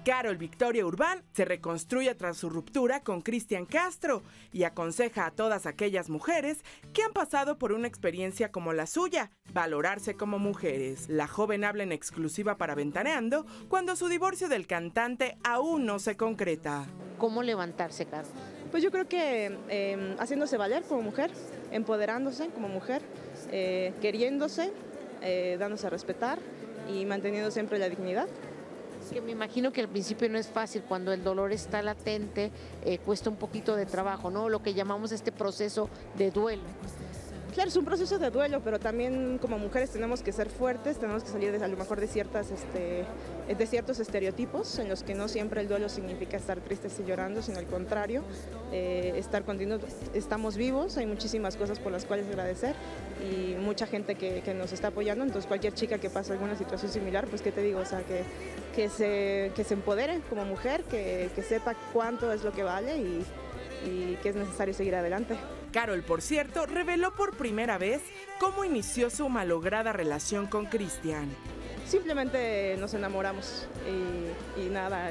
Carol Victoria Urbán se reconstruye tras su ruptura con Cristian Castro y aconseja a todas aquellas mujeres que han pasado por una experiencia como la suya, valorarse como mujeres. La joven habla en exclusiva para Ventaneando cuando su divorcio del cantante aún no se concreta. ¿Cómo levantarse, Carol? Pues yo creo que haciéndose valer como mujer, empoderándose como mujer, queriéndose, dándose a respetar y manteniendo siempre la dignidad. Que me imagino que al principio no es fácil, cuando el dolor está latente, cuesta un poquito de trabajo, ¿no? Lo que llamamos este proceso de duelo. Claro, es un proceso de duelo, pero también como mujeres tenemos que ser fuertes, tenemos que salir a lo mejor de ciertos estereotipos en los que no siempre el duelo significa estar tristes y llorando, sino al contrario, estar continuos, estamos vivos, hay muchísimas cosas por las cuales agradecer y mucha gente que nos está apoyando, entonces cualquier chica que pase alguna situación similar, pues qué te digo, o sea, que se empodere como mujer, que sepa cuánto es lo que vale y que es necesario seguir adelante. Carol, por cierto, reveló por primera vez cómo inició su malograda relación con Cristian. Simplemente nos enamoramos y nada,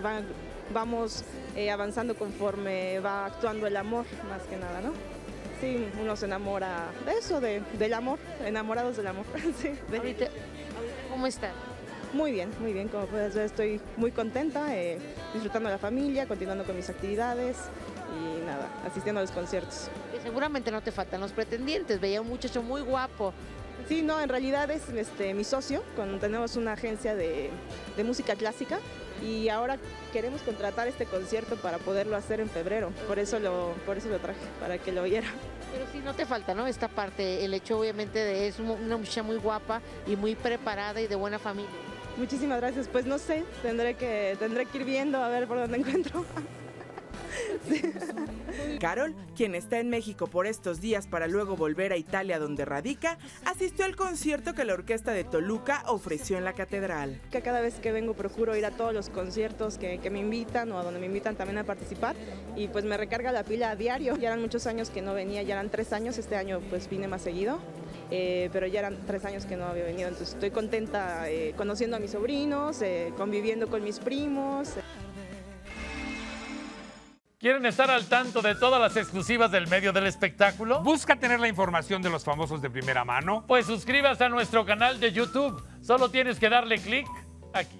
vamos avanzando conforme va actuando el amor, más que nada, ¿no? Sí, uno se enamora de eso, del amor, enamorados del amor. Sí, Ahorita, ¿cómo está? Muy bien, como puedes ver estoy muy contenta, disfrutando de la familia, continuando con mis actividades y nada, asistiendo a los conciertos. Que seguramente no te faltan los pretendientes, veía un muchacho muy guapo. Sí, no, en realidad es mi socio, tenemos una agencia de música clásica y ahora queremos contratar este concierto para poderlo hacer en febrero, por eso lo traje, para que lo viera. Pero sí, no te falta, ¿no? Esta parte, el hecho obviamente de es una muchacha muy guapa y muy preparada y de buena familia. Muchísimas gracias, pues no sé, tendré que ir viendo a ver por dónde encuentro. Sí. Carol, quien está en México por estos días para luego volver a Italia donde radica, asistió al concierto que la Orquesta de Toluca ofreció en la Catedral. Que cada vez que vengo procuro ir a todos los conciertos que me invitan o a donde me invitan también a participar y pues me recarga la pila a diario. Ya eran muchos años que no venía, ya eran 3 años, este año pues vine más seguido. Pero ya eran 3 años que no había venido, entonces estoy contenta conociendo a mis sobrinos, conviviendo con mis primos. ¿Quieren estar al tanto de todas las exclusivas del medio del espectáculo? ¿Busca tener la información de los famosos de primera mano? Pues suscríbase a nuestro canal de YouTube. Solo tienes que darle clic aquí.